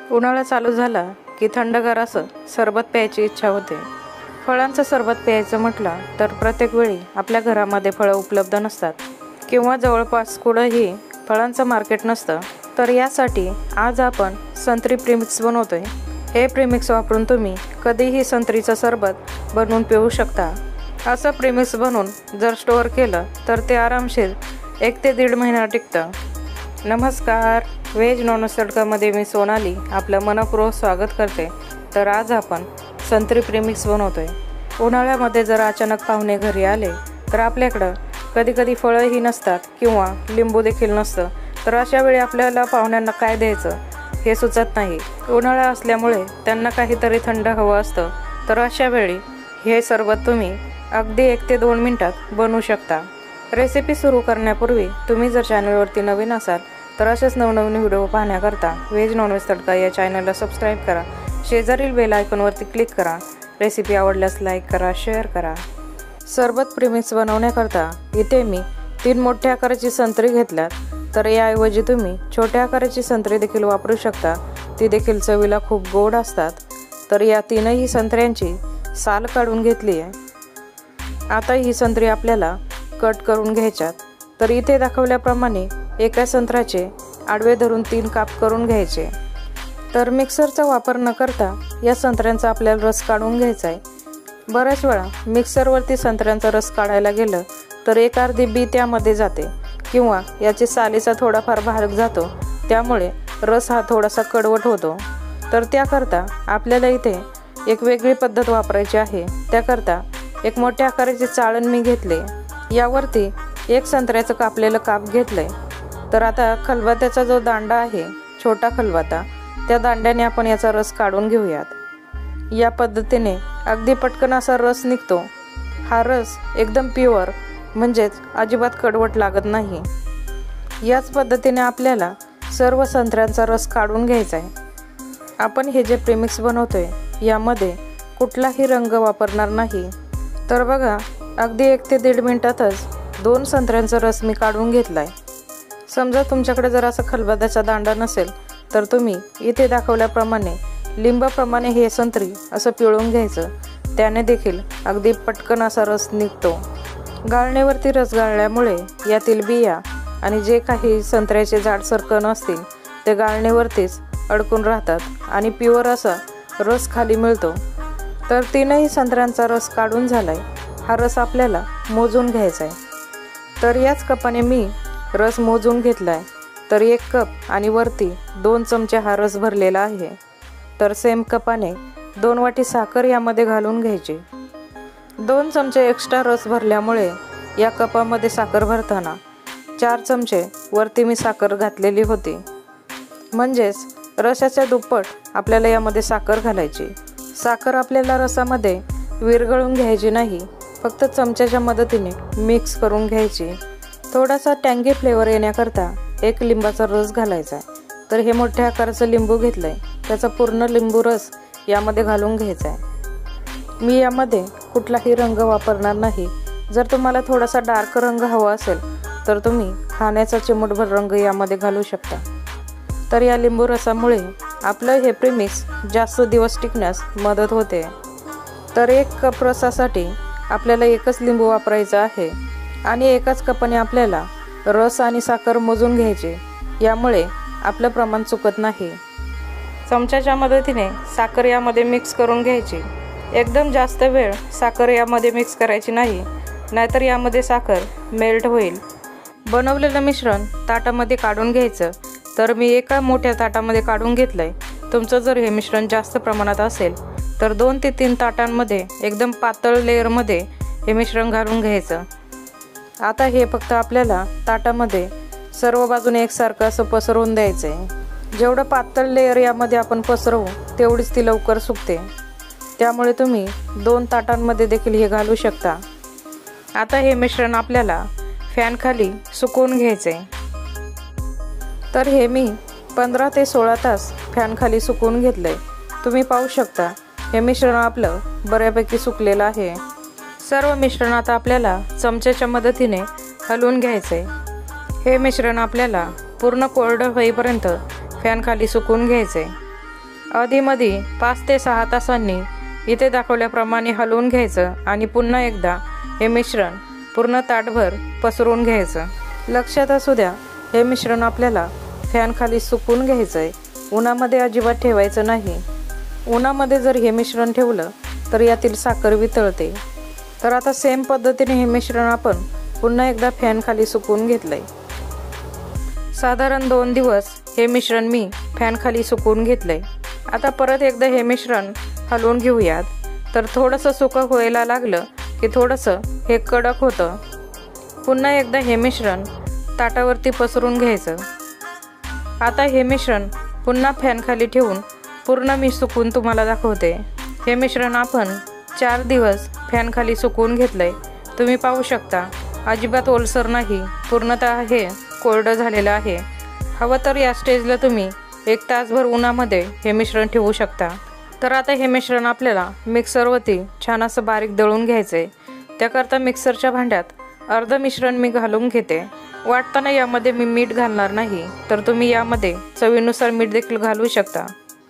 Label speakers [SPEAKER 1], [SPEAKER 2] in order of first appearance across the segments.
[SPEAKER 1] उन्हाळा चालू झाला की थंडगार असं सरबत प्यायची इच्छा होते। फळांचं सरबत प्यायचं म्हटलं तर प्रत्येक वेळी आपल्या घरामध्ये फळं उपलब्ध नसतात किंवा जवळपास कुठंही फळांचं मार्केट नसतं। तर यासाठी आज आपण संत्री प्रीमिक्स बनवतोय। हे प्रीमिक्स वापरून तुम्ही कधीही संत्रीचं सरबत बनवून पिऊ शकता। असं प्रीमिक्स बनवून जर स्टोअर केलं तर ते आरामशीर 1 ते 1.5 महिना टिकतं। नमस्कार, व्हेज नॉनव्हेज तडकामध्ये मी सोनाली आपलं मनपूर्वक स्वागत करते। तर आज आपण संत्री प्रीमिक्स बनवतोय। उन्हाळ्यामध्ये जर अचानक पाहुणे घरी आले तर आपल्याकडं कधी फळंही नसतात किंवा लिंबू देखील नसतं। तर अशा वेळी आपल्याला पाहुण्यांना काय द्यायचं हे सुचत नाही। उन्हाळा असल्यामुळे त्यांना काहीतरी थंड हवं असतं। तर अशा वेळी हे सरबत तुम्ही अगदी 1 ते 2 मिनिटात बनवू शकता। रेसिपी सुरू करण्यापूर्वी तुम्ही जर चॅनलवरती नवीन असाल तर असेच नवनवीन व्हिडिओ पाहण्याकरता व्हेज नॉनव्हेज तडका या चॅनलला सबस्क्राईब करा। शेजारील बेल आयकॉनवरती क्लिक करा। रेसिपी आवडल्यास लाईक करा, शेअर करा। सरबत प्रीमिक्स बनवण्याकरता इथे मी 3 मोठ्या आकाराची संत्री घेतल्यात। तर याऐवजी तुम्ही छोट्या आकाराची संत्री देखील वापरू शकता, ती देखील चवीला खूप गोड असतात। तर या 3ही संत्र्यांची साल काढून घेतली आहे। आता ही संत्री आपल्याला कट करून घ्यायच्यात। तर इथे दाखवल्याप्रमाणे एका संत्र्याचे आडवे धरून 3 काप करून घ्यायचे। तर मिक्सरचा वापर न करता या संत्र्यांचा आपल्याला रस काढून घ्यायचा आहे। बऱ्याच वेळा मिक्सरवरती संत्र्यांचा रस काढायला गेलं तर एक अर्धी बी त्यामध्ये जाते किंवा याची सालीचा थोडाफार भाग जातो, त्यामुळे रस हा थोडासा कडवट होतो। तर त्याकरता आपल्याला इथे एक वेगळी पद्धत वापरायची आहे। त्याकरता एक मोठ्या आकाराचे चाळण मी घेतले, यावरती एक संत्र्याचं कापलेलं काप घेतलंय। तर आता खलबत्त्याचा जो दांडा आहे, छोटा खलबत्ता, त्या दांड्याने आपण याचा रस काढून घेऊयात। या पद्धतीने अगदी पटकन असा रस निघतो। हा रस एकदम प्युअर म्हणजेच अजिबात कडवट लागत नाही। याच पद्धतीने आपल्याला सर्व संत्र्यांचा रस काढून घ्यायचा आहे। आपण हे जे प्रीमिक्स बनवतोय यामध्ये कुठलाही रंग वापरणार नाही। तर बघा, अगदी 1 ते 1.5 मिनिटातच 2 संत्र्यांचा रस मी काढून घेतलाय। समजा तुमच्याकडे जर असा खलबत्त्याचा दांडा नसेल तर तुम्ही इथे दाखवल्याप्रमाणे लिंबाप्रमाणे हे संत्री असं पिळून घ्यायचं, त्याने देखील अगदी पटकन असा रस निघतो। गाळणीवरती रस गाळल्यामुळे यातील बिया आणि जे काही संत्र्याचे जाडसर कण असतील ते गाळणीवरतीच अडकून राहतात आणि प्युअर असा रस खाली मिळतो। तर 3ही संत्र्यांचा रस काढून झालाय। हा रस आपल्याला मोजून घ्यायचा आहे। तर याच कपाने मी रस मोजून घेतलाय। तर 1 कप आणि वरती 2 चमचे हा रस भरलेला आहे। तर सेम कपाने 2 वाटी साखर यामध्ये घालून घ्यायची। 2 चमचे एक्स्ट्रा रस भरल्यामुळे या कपामध्ये साखर भरताना 4 चमचे वरती मी साखर घातलेली होती, म्हणजेच रसाच्या दुप्पट आपल्याला यामध्ये साखर घालायची। साखर आपल्याला रसामध्ये विरघळून घ्यायची नाही, फक्त चमच्याच्या मदतीने मिक्स करून घ्यायची। थोडासा टँगी फ्लेवर येण्याकरता 1 लिंबाचा रस घालायचा आहे। तर हे मोठ्या आकाराचं लिंबू घेतलंय, त्याचा पूर्ण लिंबू रस यामध्ये घालून घ्यायचा आहे। मी यामध्ये कुठलाही रंग वापरणार नाही। जर तुम्हाला थोडासा डार्क रंग हवा असेल तर तुम्ही खाण्याचा चिमूटभर रंग यामध्ये घालू शकता। तर या लिंबू रसामुळे आपलं हे प्रीमिक्स जास्त दिवस टिकण्यास मदत होते। तर 1 कप रसासाठी आपल्याला 1च लिंबू वापरायचा आहे आणि 1च कपाने आपल्याला रस आणि साखर मोजून घ्यायचे, यामुळे आपलं प्रमाण चुकत नाही। चमच्याच्या मदतीने साखर यामध्ये मिक्स करून घ्यायची। एकदम जास्त वेळ साखर यामध्ये मिक्स करायची नाही, नाहीतर यामध्ये साखर मेल्ट होईल। बनवलेलं मिश्रण ताटामध्ये काढून घ्यायचं। तर मी एका मोठ्या ताटामध्ये काढून घेतलंय। तुमचं जर हे मिश्रण जास्त प्रमाणात असेल तर 2 ते 3 ताटांमध्ये एकदम पातळ लेअरमध्ये हे मिश्रण घालून घ्यायचं। आता हे फक्त आपल्याला ताटामध्ये सर्व बाजूने एकसारखं असं पसरवून द्यायचं आहे। जेवढं पातळ लेअर यामध्ये आपण पसरवू तेवढीच ती लवकर सुकते, त्यामुळे तुम्ही 2 ताटांमध्ये देखील हे घालू शकता। आता हे मिश्रण आपल्याला फॅनखाली सुकवून घ्यायचं आहे। तर हे मी 15 ते 16 तास फॅनखाली सुकवून घेतलंय। तुम्ही पाहू शकता हे मिश्रण आपलं बऱ्यापैकी सुकलेलं आहे। सर्व मिश्रण आता आपल्याला चमच्याच्या मदतीने हलवून घ्यायचं आहे। हे मिश्रण आपल्याला पूर्ण कोरडं होईपर्यंत फॅनखाली सुकवून घ्यायचं आहे। आधीमध्ये 5 ते 6 तासांनी इथे दाखवल्याप्रमाणे हलवून घ्यायचं आणि पुन्हा एकदा हे मिश्रण पूर्ण ताटभर पसरवून घ्यायचं। लक्षात असू द्या, हे मिश्रण आपल्याला फॅनखाली सुकवून घ्यायचं आहे, उन्हामध्ये अजिबात ठेवायचं नाही। उन्हामध्ये जर हे मिश्रण ठेवलं तर यातील साखर वितळते। तर आता सेम पद्धतीने हे मिश्रण आपण पुन्हा एकदा फॅनखाली सुकवून घेतलंय। साधारण 2 दिवस हे मिश्रण मी फॅनखाली सुकवून घेतलंय। आता परत एकदा हे मिश्रण हलवून घेऊयात। तर थोडंसं सुकं व्हायला लागलं की थोडंसं हे कडक होतं। पुन्हा एकदा हे मिश्रण ताटावरती पसरून घ्यायचं। आता हे मिश्रण पुन्हा फॅनखाली ठेवून पूर्ण मी सुकवून तुम्हाला दाखवते। हे मिश्रण आपण 4 दिवस फॅनखाली सुकवून घेतलंय। तुम्ही पाहू शकता, अजिबात ओलसर नाही, पूर्णतः हे कोरडं झालेलं आहे। हवं तर या स्टेजला तुम्ही 1 तासभर उन्हामध्ये हे मिश्रण ठेवू शकता। तर आता हे मिश्रण आपल्याला मिक्सरवरती छान असं बारीक दळून घ्यायचं आहे। त्याकरता मिक्सरच्या भांड्यात अर्ध मिश्रण मी घालून घेते। वाटताना यामध्ये मी मीठ घालणार नाही, तर तुम्ही यामध्ये चवीनुसार मीठ देखील घालू शकता।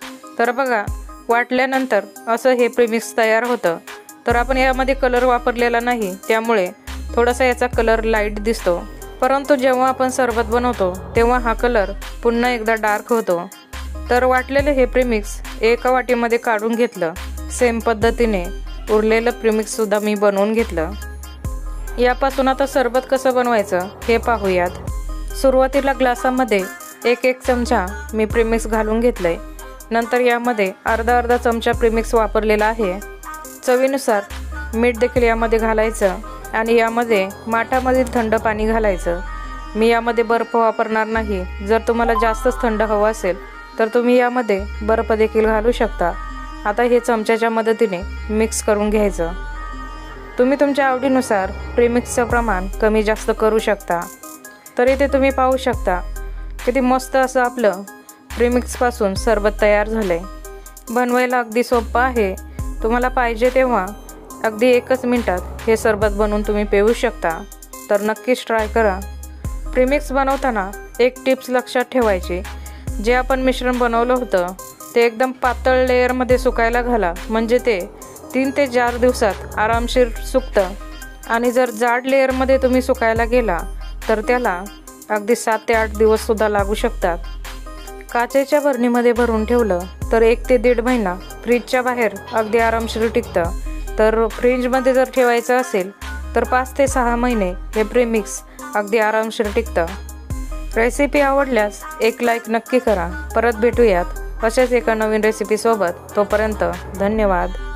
[SPEAKER 1] तर बघा, वाटल्यानंतर असं हे प्रीमिक्स तयार होतं। तर आपण यामध्ये कलर वापरलेला नाही, त्यामुळे थोडासा याचा कलर लाईट दिसतो, परंतु जेव्हा आपण सरबत बनवतो तेव्हा हा कलर पुन्हा एकदा डार्क होतो। तर वाटलेलं हे प्रीमिक्स एका वाटीमध्ये काढून घेतलं। सेम पद्धतीने उरलेलं प्रीमिक्स सुद्धा मी बनवून घेतलं। यापासून आता सरबत कसं बनवायचं हे पाहूयात। सुरुवातीला ग्लासामध्ये 1 चमचा मी प्रीमिक्स घालून घेतलंय। नंतर यामध्ये अर्धा चमचा प्रीमिक्स वापरलेला आहे। चवीनुसार मीठ देखील यामध्ये घालायचं आणि यामध्ये माठामधील थंड पाणी घालायचं। मी यामध्ये बर्फ वापरणार नाही। जर तुम्हाला जास्तच थंड हवं असेल तर तुम्ही यामध्ये बर्फ देखील घालू शकता। आता हे चमच्याच्या मदतीने मिक्स करून घ्यायचं। तुम्ही तुमच्या आवडीनुसार प्रीमिक्सचं प्रमाण कमी जास्त करू शकता। तर इथे तुम्ही पाहू शकता किती मस्त असं आपलं प्रीमिक्सपासून सरबत तयार झालंय। बनवायला अगदी सोपं आहे। तुम्हाला पाहिजे तेव्हा अगदी 1 मिनिटात हे सरबत बनवून तुम्ही पिऊ शकता। तर नक्कीच ट्राय करा। प्रीमिक्स बनवताना एक टिप्स लक्षात ठेवायची, जे आपण मिश्रण बनवलं होतं ते एकदम पातळ लेअरमध्ये सुकायला घाला, म्हणजे ते 3 ते 4 दिवसात आरामशीर सुकतं। आणि जर जाड लेअरमध्ये तुम्ही सुकायला गेला तर त्याला अगदी 7 ते 8 दिवससुद्धा लागू शकतात। काचेच्या बरणीमध्ये भरून ठेवलं तर 1 ते 1.5 महिना फ्रीजच्या बाहेर अगदी आरामशीर टिकतं। तर फ्रीजमध्ये जर ठेवायचं असेल तर 5 ते 6 महिने हे प्रीमिक्स अगदी आरामशीर टिकतं। रेसिपी आवडल्यास एक लाईक नक्की करा। परत भेटूयात अशाच एका नवीन रेसिपीसोबत। तोपर्यंत धन्यवाद।